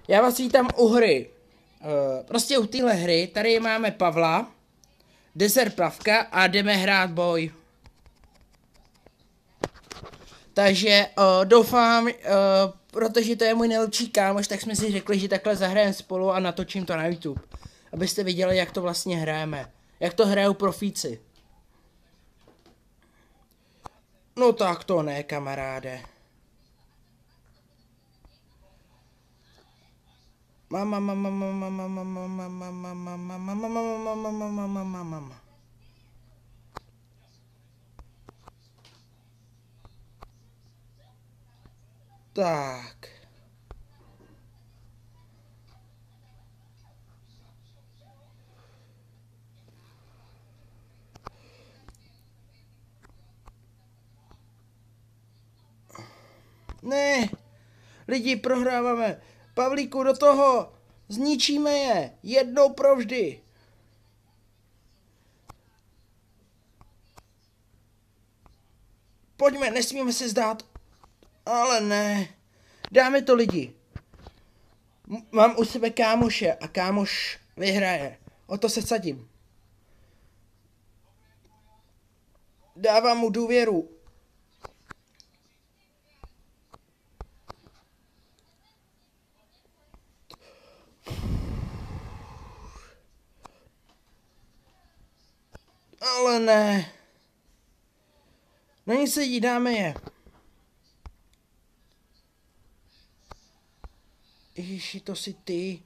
Já vás vítám u hry. Prostě u téhle hry tady máme Pavla, Desert Plavka a jdeme hrát boj. Takže doufám, protože to je můj nejlepší kámoš, tak jsme si řekli, že takhle zahrajeme spolu a natočím to na YouTube. Abyste viděli, jak to vlastně hrajeme. Jak to hrajou profíci. No tak to ne, kamaráde. Tak. Ne, lidi, prohráváme. Pavlíku, do toho. Zničíme je. Jednou provždy. Pojďme, nesmíme se zdát. Ale ne. Dáme to, lidi. Mám u sebe kámoše a kámoš vyhraje. O to se sadím. Dávám mu důvěru. Ale ne. Na ní sedí, dáme je. Ježiši, to si ty.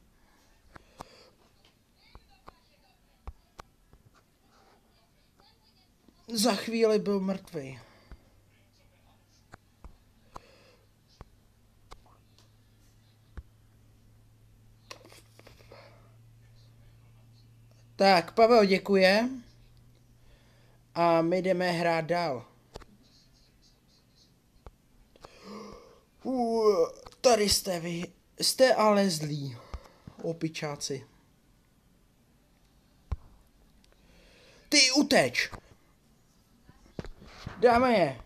Za chvíli byl mrtvý. Tak, Pavel děkuje. A my jdeme hrát dál. Tady jste vy. Jste ale zlí. Opičáci. Ty uteč. Dáme je.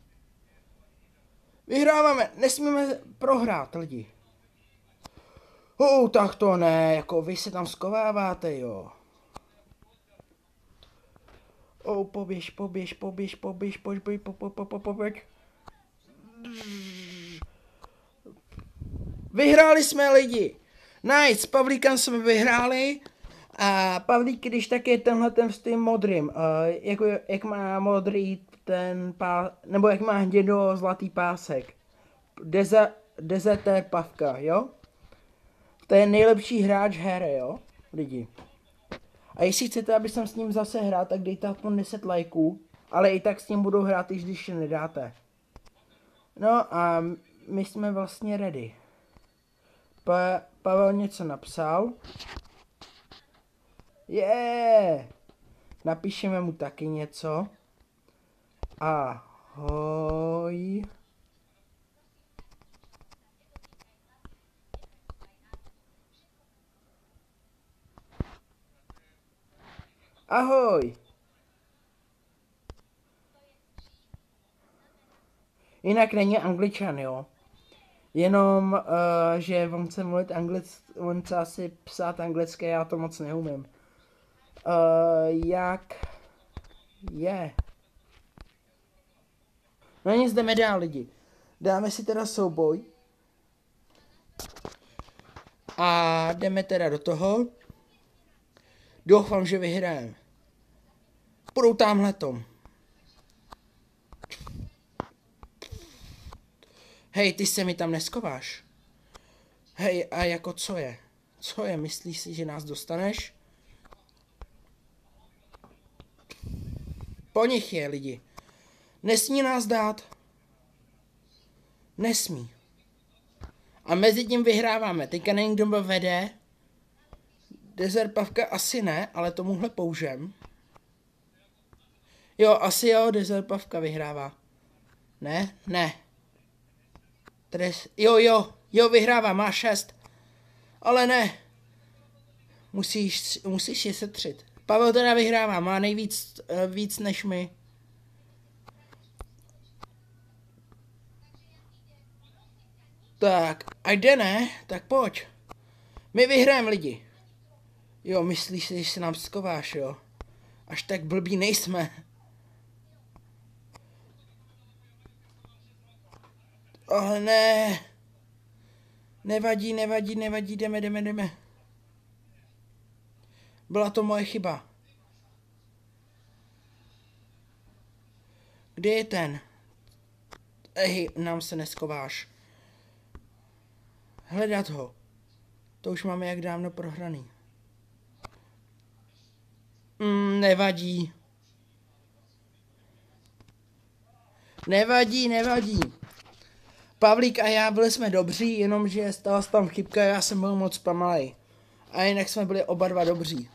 Vyhráváme. Nesmíme prohrát, lidi. Tak to ne. Jako vy se tam skováváte, jo. Poběž. Vyhráli jsme, lidi. Nice, Pavlíkem jsme vyhráli. A Pavlík, když tak je tenhle ten s tím modrým. Jak má modrý ten nebo jak má hnědo zlatý pásek. Desert Plavka, jo? To je nejlepší hráč hry, jo? Lidi. A jestli chcete, aby jsem s ním zase hrál, tak dejte aspoň 10 lajků. Ale i tak s ním budou hrát, i když je nedáte. No a my jsme vlastně ready. Pavel něco napsal. Napíšeme mu taky něco. Ahoj. Ahoj. Jinak není Angličan, jo. Jenom, že on chce mluvit on chce asi psát anglicky, já to moc neumím. Jak je? No nic, jdeme dál, lidi. Dáme si teda souboj. A jdeme teda do toho. Doufám, že vyhrajeme. Půjdou tamhletom. Hej, ty se mi tam neskováš. Hej, a jako co je? Co je? Myslíš si, že nás dostaneš? Po nich je, lidi. Nesmí nás dát. Nesmí. A mezi tím vyhráváme. Teďka nevím, kdo byl vede. Desert Plavka asi ne, ale tomuhle použem. Jo, asi jo, Desert Plavka vyhrává. Ne. Jo, vyhrává, má 6. Ale ne. Musíš je setřit. Pavel teda vyhrává, má nejvíc víc než my. Tak, a jde ne? Tak pojď. My vyhrajeme lidi. Jo, myslíš si, že se nám skováš, jo? Až tak blbí nejsme. Oh, ne. Nevadí, jdeme. Byla to moje chyba. Kde je ten? Ej, nám se neskováš. Hledat ho. To už máme jak dávno prohraný. Nevadí. Nevadí. Pavlík a já byli jsme dobří, jenomže stala se tam chybka, já jsem byl moc pomalej. A jinak jsme byli oba dva dobří.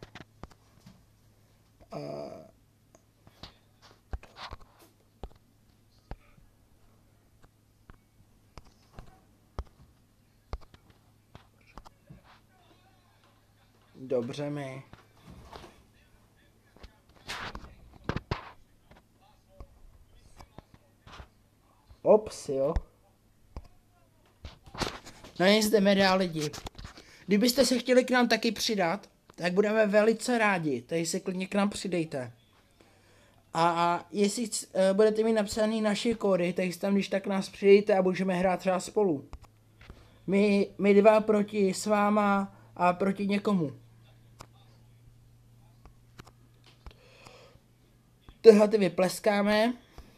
Dobře mi. Ops, jo. No nic, jdeme dál lidi. Kdybyste se chtěli k nám taky přidat, tak budeme velice rádi. Tady se klidně k nám přidejte. A jestli budete mít napsaný naše kódy, tak si tam když tak nás přidejte a můžeme hrát třeba spolu. My dva proti s váma a proti někomu. Tyhle ty vypleskáme.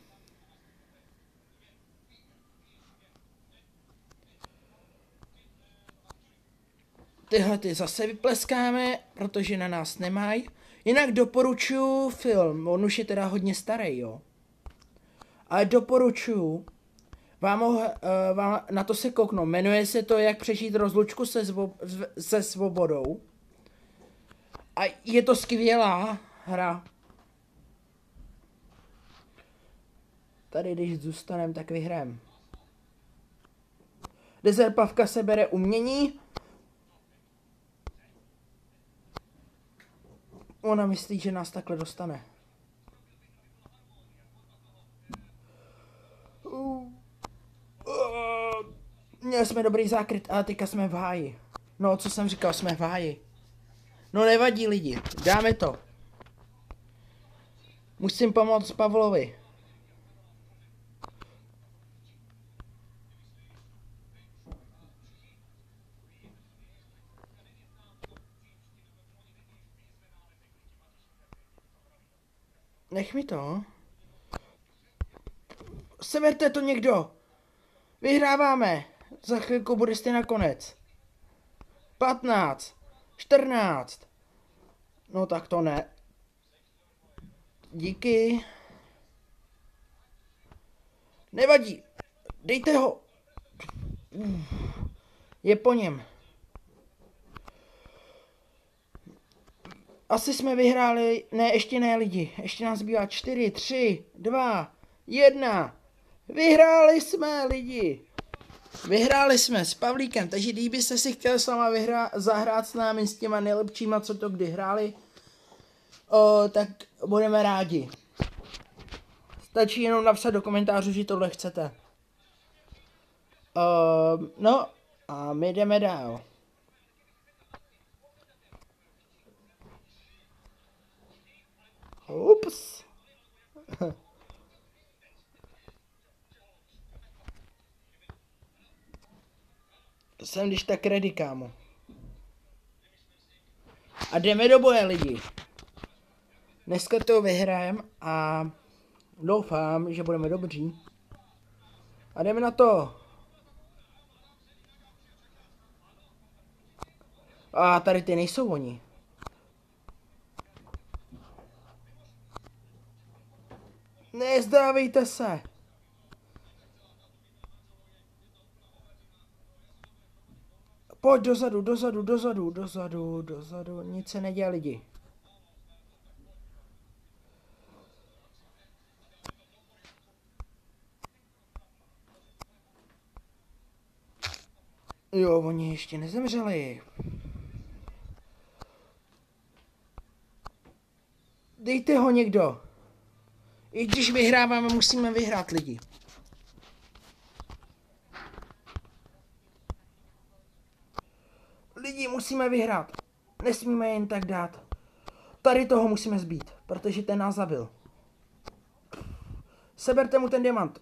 Tyhle ty zase vypleskáme, protože na nás nemají. Jinak doporučuji film, on už je teda hodně starý, jo. Ale doporučuji vám na to se kouknout. Jmenuje se to Jak přežít rozlučku se svobodou. A je to skvělá hra. Tady když zůstaneme, tak vyhrajeme. Dezerpavka se bere umění. Ona myslí, že nás takhle dostane. Měli jsme dobrý zákryt, ale teďka jsme v háji. No, co jsem říkal, jsme v háji. No nevadí lidi, dáme to. Musím pomoct Pavlovi. Nech mi to. Seberte to někdo. Vyhráváme. Za chvilku budete na konec. 15. 14. No tak to ne. Díky. Nevadí. Dejte ho. Je po něm. Asi jsme vyhráli, ne, ještě ne lidi, ještě nás zbývá 4, 3, 2, 1. Vyhráli jsme lidi. Vyhráli jsme s Pavlíkem, takže kdybyste si chtěli s náma zahrát s námi s těma nejlepšíma, co to kdy hráli, tak budeme rádi. Stačí jenom napsat do komentářů, že tohle chcete. No a my jdeme dál. Ups. Jsem když tak ready, kámo. A jdeme do boje, lidi. Dneska to vyhrajem a doufám, že budeme dobří. A jdeme na to. A tady ty nejsou oni. Nezdávejte se. Pojď dozadu, nic se nedělá lidi. Jo, oni ještě nezemřeli. Dejte ho někdo. I když vyhráváme, musíme vyhrát lidi. Lidi, musíme vyhrát. Nesmíme jen tak dát. Tady toho musíme zbít, protože ten nás zabil. Seberte mu ten diamant.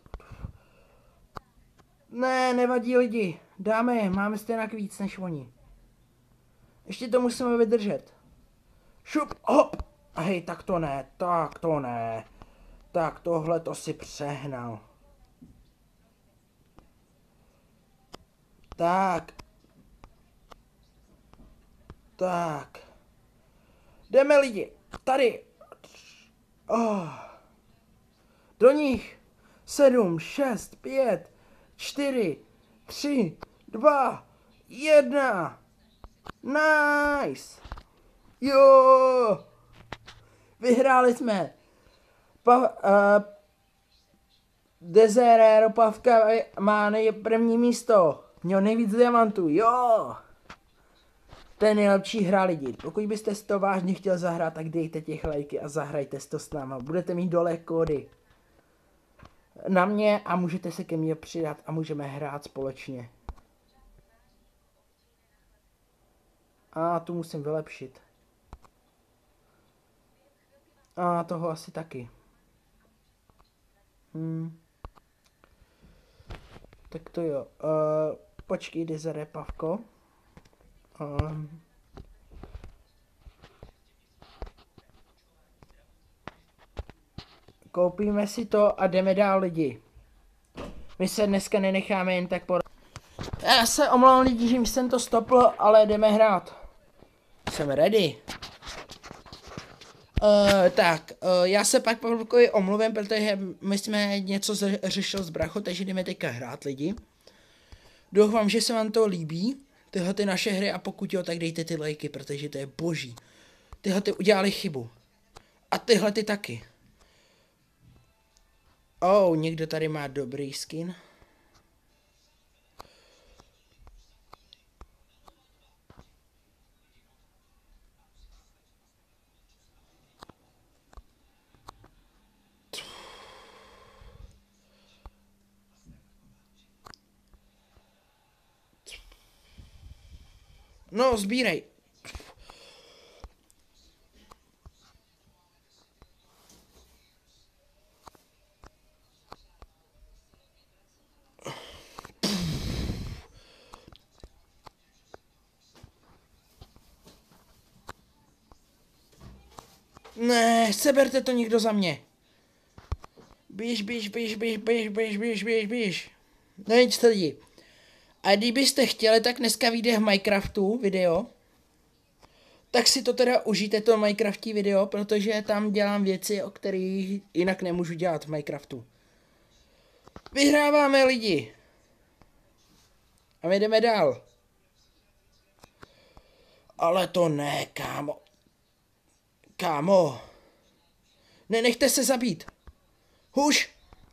Ne, nevadí lidi. Dáme je, máme stejně víc než oni. Ještě to musíme vydržet. Šup, hop. A hej, tak to ne, tak to ne. Tak tohle to si přehnal. Tak. Tak. Jdeme lidi. Tady. Oh. Do nich. 7, 6, 5, 4, 3, 2, 1. Nice. Jo. Vyhráli jsme. Dezerero Pavka má první místo. Měl nejvíc diamantů. Jo. To je nejlepší hra lidi. Pokud byste si to vážně chtěl zahrát, tak dejte těch lajky a zahrajte si to s náma. Budete mít dole kódy na mě a můžete se ke mně přidat a můžeme hrát společně. A tu musím vylepšit. A toho asi taky. Tak to jo. Počkej, Desire Pavko. Koupíme si to a jdeme dál lidi. My se dneska nenecháme jen tak Já se omlouvám lidi, že jsem to stopl, ale jdeme hrát. Jsem ready. Já se pak Pavlovi omluvím, protože my jsme něco řešili s Bracho, takže jdeme teďka hrát lidi. Doufám, že se vám to líbí, tyhle ty naše hry, a pokud jo, tak dejte ty lajky, protože to je boží. Tyhle ty udělali chybu. A tyhle ty taky. Oh, někdo tady má dobrý skin. No, sbírej. Ne, seberte to někdo za mě. Běž. No nic lidi. A kdybyste chtěli, tak dneska vyjde v Minecraftu video. Tak si to teda užijte, to Minecraftí video, protože tam dělám věci, o kterých jinak nemůžu dělat v Minecraftu. Vyhráváme lidi. A my jdeme dál. Ale to ne, kámo. Kámo. Nenechte se zabít. Huš.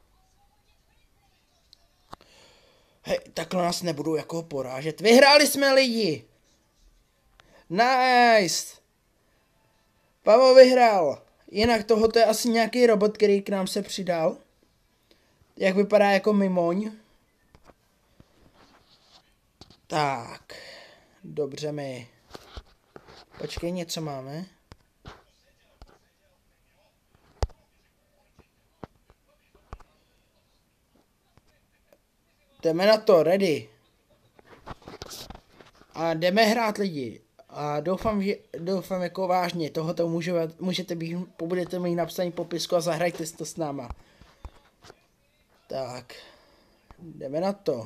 Hej, takhle nás nebudou jako porážet. Vyhráli jsme lidi. Nice. Pavel vyhrál. Jinak tohoto je asi nějaký robot, který k nám se přidal. Jak vypadá jako mimoň. Tak. Dobře mi. Počkej, něco máme. Jdeme na to, ready. A jdeme hrát lidi. A doufám jako vážně, tohoto můžete být, budete mít napsaný popisku a zahrajte si to s náma. Tak. Jdeme na to.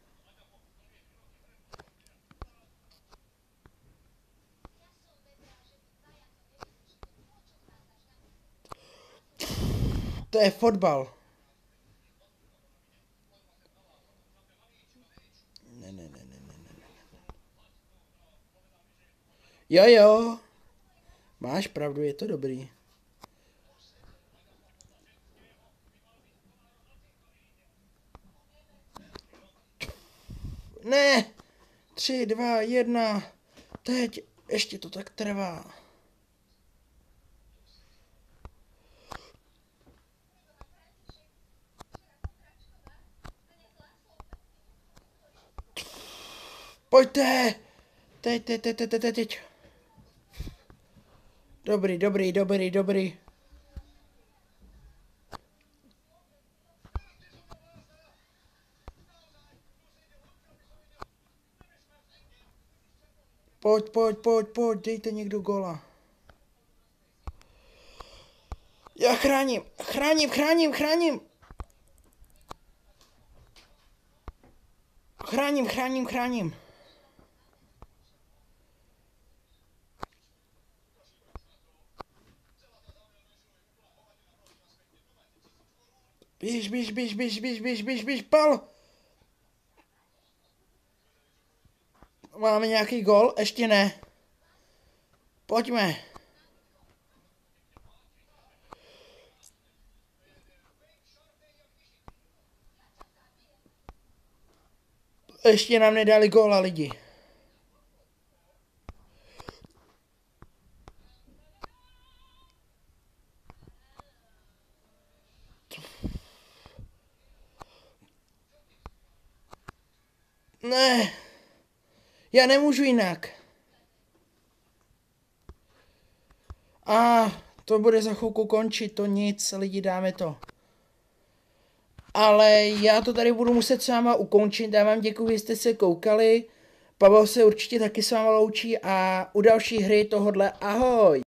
To je fotbal. Ne. Jo. Máš pravdu, je to dobrý. Ne. 3, 2, 1. Teď. Ještě to tak trvá. Pojďte. Teď. Dobrý. Pojď, dejte někdo gola. Já chráním. Chráním. Běž, pal. Máme nějaký gol? Ještě ne. Pojďme. Ještě nám nedali góla lidi. Ne. Já nemůžu jinak. To bude za chvilku končit, to nic, lidi, dáme to. Ale já to tady budu muset s váma ukončit, já vám děkuji, že jste se koukali. Pavel se určitě taky s váma loučí a u další hry tohodle ahoj.